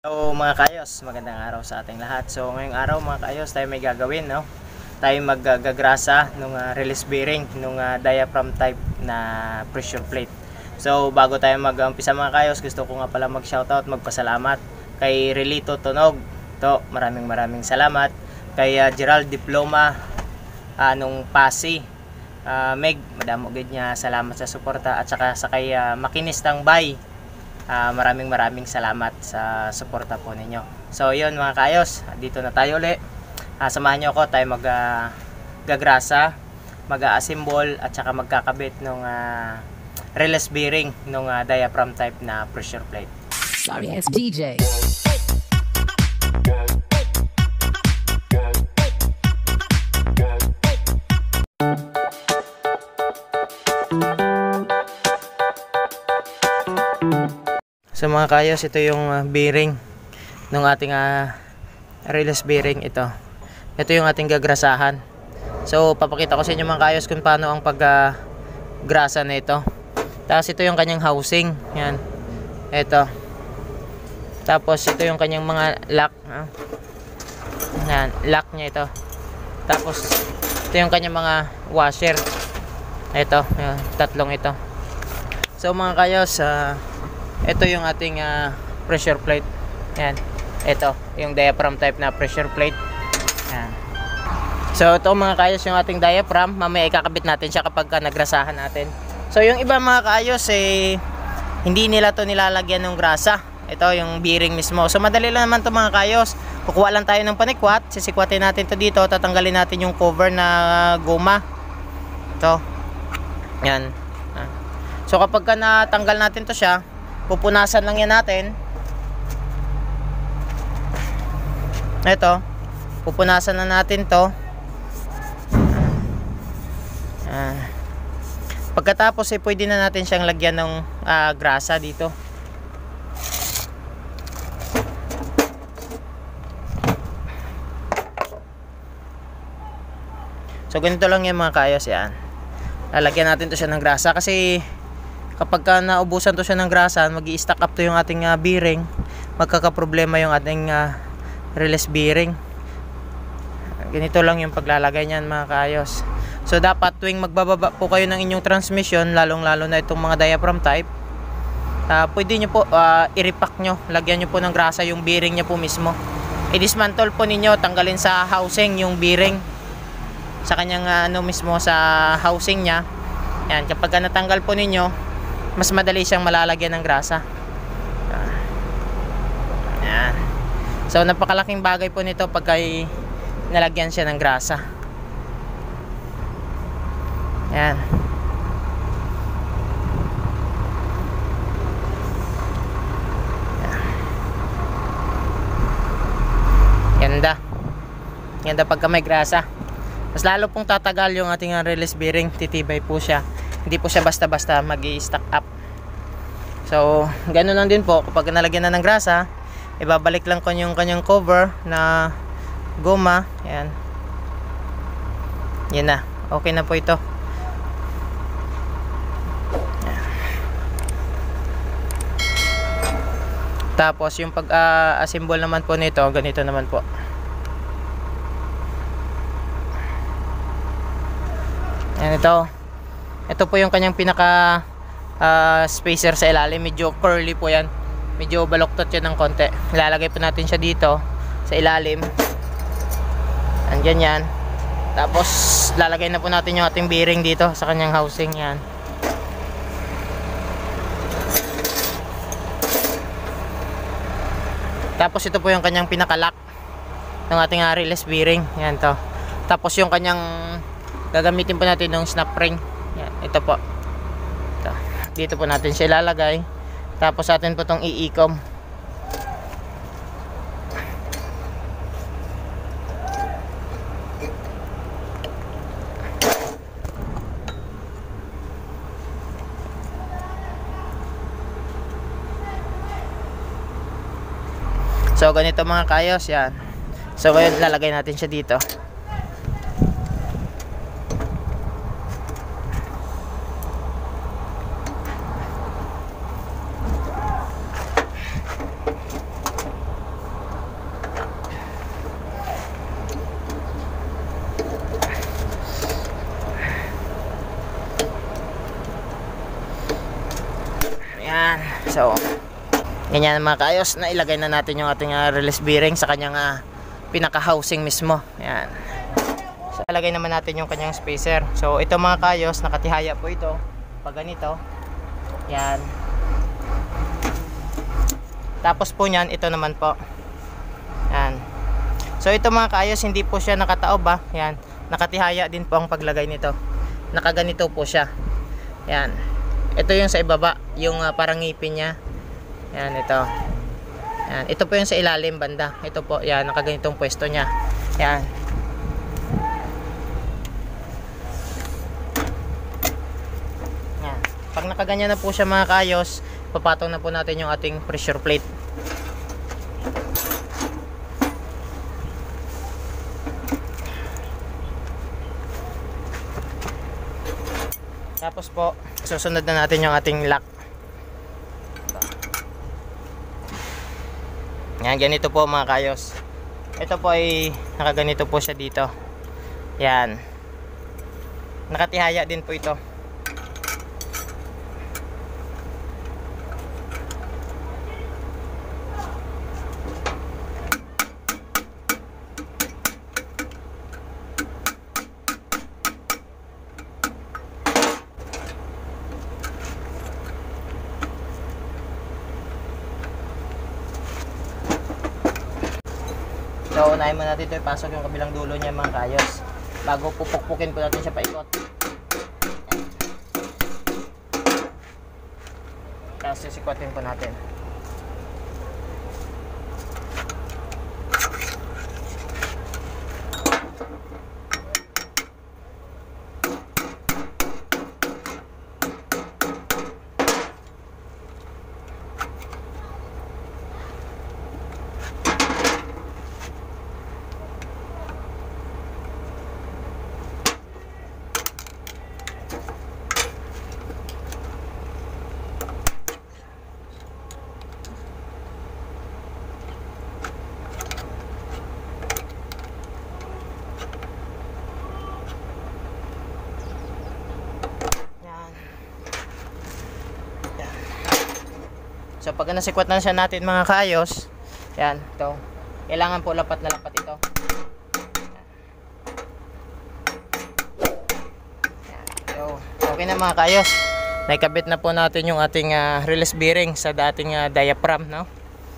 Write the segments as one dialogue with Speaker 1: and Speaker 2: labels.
Speaker 1: So mga kaayos, magandang araw sa ating lahat. So ngayong araw mga kaayos, tayo may gagawin, no? Tayo maggagrasa nung release bearing nung diaphragm type na pressure plate. So bago tayo mag-umpisa mga kaayos, gusto ko nga pala mag-shoutout, magpasalamat kay Relito Tunog. To, maraming salamat kay Gerald Diploma nung Pasi. Meg, madamo gid niya salamat sa suporta at saka sa kay Makinistang Bay. Maraming salamat sa suporta po ninyo. So yun mga kaayos, dito na tayo ulit. Samahan nyo ako, tayo gagrasa, mag-assemble at saka magkakabit ng release bearing ng diaphragm type na pressure plate.
Speaker 2: Sorry, it's DJ.
Speaker 1: So mga kaayos, ito yung bearing ng ating release bearing ito. Ito yung ating gagrasahan. So papakita ko sa inyo mga kaayos kung paano ang paggrasa na ito. Tapos ito yung kanyang housing. Yan. Ito. Tapos ito yung kanyang mga lock. Yan. Lock niya ito. Tapos ito yung kanyang mga washer. Ito. Yan. Tatlong ito. So mga kaayos, ito yung ating pressure plate. Yan. Ito, yung diaphragm type na pressure plate. Yan. So ito mga kaayos yung ating diaphragm. Mamaya ikakabit natin siya kapag nagrasahan natin. So yung iba mga kaayos hindi nila to nilalagyan ng grasa. Ito yung bearing mismo. So madali lang naman to mga kaayos. Kukuha lang tayo ng panikwat. Sisikwatin natin to dito. Tatanggalin natin yung cover na goma. Ito. Yan. So kapag natanggal natin to siya, pupunasan lang yan natin. Ito, pupunasan na natin to. Pagkatapos pwede na natin siyang lagyan ng grasa dito. So ganito lang yan mga kaayos. Yan, lalagyan natin to siya ng grasa kasi kapag naubusan to siya ng grasa, mag-i-stack up to yung ating bearing, magkakaproblema yung ating release bearing. Ganito lang yung paglalagay niyan mga kaayos. So dapat tuwing magbababa po kayo ng inyong transmission, lalong lalo na itong mga diaphragm type, pwede nyo po i-repack nyo, lagyan nyo po ng grasa yung bearing nya po mismo. I-dismantle po ninyo, tanggalin sa housing yung bearing sa kanyang mismo sa housing nya. Yan, kapag natanggal po ninyo, mas madali siyang malalagyan ng grasa. Ayan. So napakalaking bagay po nito pag ay nalagyan siya ng grasa. Ayan. Ganda. Ganda pagka may grasa. Mas lalo pong tatagal yung ating release bearing, titibay po siya. Hindi po siya basta-basta mag-i-stack up. So, ganoon lang din po kapag nalagyan na ng grasa, ibabalik lang ko yung kanyang cover na goma. Yan. Yan na. Okay na po ito. Yan. Tapos yung pag-assemble naman po nito, ganito naman po. Yan ito. Ito po yung kanyang pinaka spacer sa ilalim. Medyo curly po yan. Medyo baloktot yan ng konti. Ilalagay po natin siya dito sa ilalim. Andyan yan. Tapos lalagay na po natin yung ating bearing dito sa kanyang housing. Yan. Tapos ito po yung kanyang pinaka-lock ng ating release bearing. Yan to. Tapos yung kanyang gagamitin po natin ng snap ring. Yan, ito po. Ito. Dito po natin siya ilalagay. Tapos atin po itong iikom. So ganito mga kaayos. Yan. So ngayon lalagay natin siya dito. Ganyan mga kaayos, na ilagay na natin yung ating release bearing sa kanyang pinaka housing mismo. Yan. So ilagay naman natin yung kanyang spacer. So ito mga kaayos, nakatihaya po ito pag ganito. Yan. Tapos po niyan, ito naman po. Yan. So ito mga kaayos, hindi po siya nakataob ba? Yan. Nakatihaya din po ang paglagay nito. Nakaganito po siya. Yan. Ito yung sa ibaba, yung parang ngipin niya. Yan, ito. Yan. Ito po yung sa ilalim banda. Ito po, yan, nakaganitong pwesto niya. Yan. Yan. Pag nakaganyan na po siya mga kaayos, papatong na po natin yung ating pressure plate. Tapos po, susunod na natin yung ating lock. Yan, ganito po mga kaayos. Ito po ay nakaganito po siya dito. Yan. Nakatihaya din po ito. So, unahin mo natin ito, ipasok yung kabilang dulo niya mga kaayos. Bago pupukpukin po natin siya paikot. Tapos sisikwatin po natin. So pag nasikwat na siya natin mga kaayos, yan, ito. Kailangan po lapat na lapat ito. Yan. So, okay na mga kaayos. Naikabit na po natin yung ating release bearing sa dating diaphragm, no?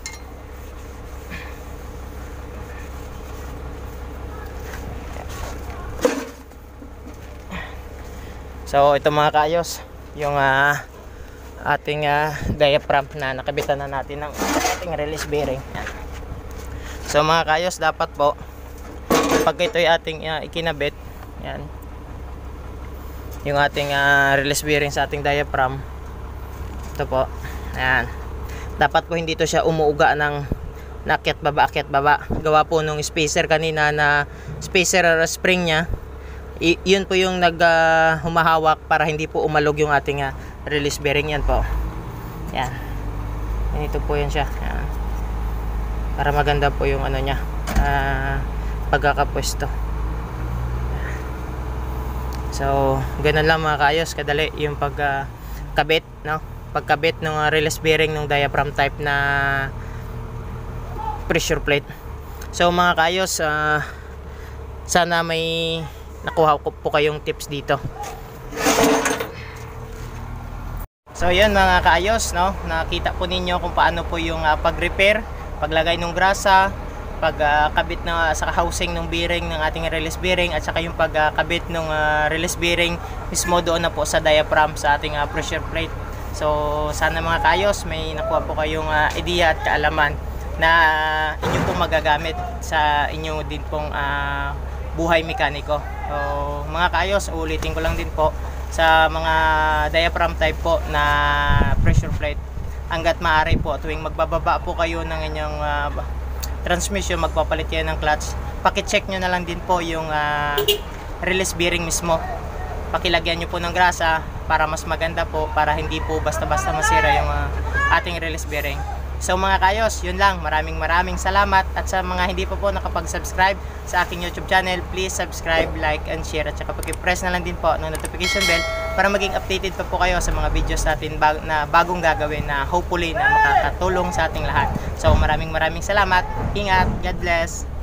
Speaker 1: So ito mga kaayos, yung ating diaphragm na nakabitan na natin ng ating release bearing. Yan. So mga kaayos, dapat po pag ito ay ating ikinabit, yan, yung ating release bearing sa ating diaphragm, ito po, yan, dapat po hindi to siya umuuga ng akyat baba. Gawa po nung spacer kanina na spacer spring nya, yun po yung humahawak para hindi po umalog yung ating release bearing. Yan po, yan, ito po yan siya, yan. Para maganda po yung ano nya, pagkakapwesto. So ganun lang mga kaayos kadali yung pagkabit, no? Pagkabit ng release bearing ng diaphragm type na pressure plate. So mga kaayos, sana may nakuha ko po kayong tips dito. So yun mga kaayos, no? Nakita po ninyo kung paano po yung pag-repair, paglagay ng grasa, pagkabit na sa housing ng bearing ng ating release bearing, at saka yung pagkabit ng release bearing mismo doon na po sa diaphragm sa ating pressure plate. So sana mga kaayos may nakuha po kayong idea at kaalaman na inyo pong magagamit sa inyo din pong buhay mekaniko. So mga kaayos, ulitin ko lang din po, sa mga diaphragm type po na pressure plate, hanggat maaari po tuwing magbababa po kayo ng inyong transmission, magpapalit kayo ng clutch, paki-check nyo na lang din po yung release bearing mismo. Pakilagyan nyo po ng grasa para mas maganda po, para hindi po basta-basta masira yung ating release bearing. So mga kaayos, yun lang. Maraming salamat. At sa mga hindi pa po nakapag-subscribe sa aking YouTube channel, please subscribe, like, and share. At saka pag-press na lang din po ng notification bell para maging updated pa po kayo sa mga videos natin na bagong gagawin na hopefully na makakatulong sa ating lahat. So maraming salamat. Ingat. God bless.